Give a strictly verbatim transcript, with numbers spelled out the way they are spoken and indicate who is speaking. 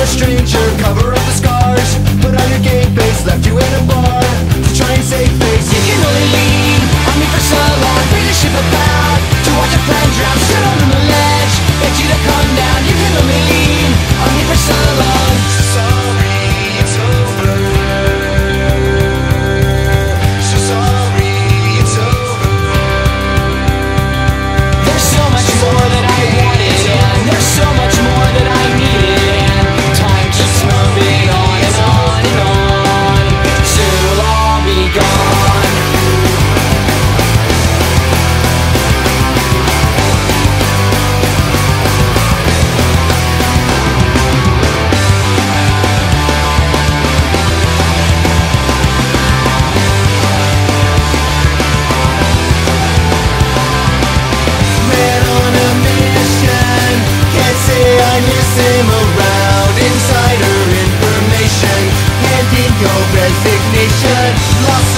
Speaker 1: stranger, cover up the scars. Put on your game face, left you in a bar to try and save face. You can only lean on me for so long, bring the ship about to watch a friend drown. Stood on the ledge, begged you to come down. You can only lean on me for so long. So sorry, it's over. So sorry, it's over. There's so much more that I wanted, and there's so much more that I needed, and time keeps moving on and on and on. Soon it'll all be gone. Man on a mission, can't say I miss him around. Insider information, hand in your resignation. Lost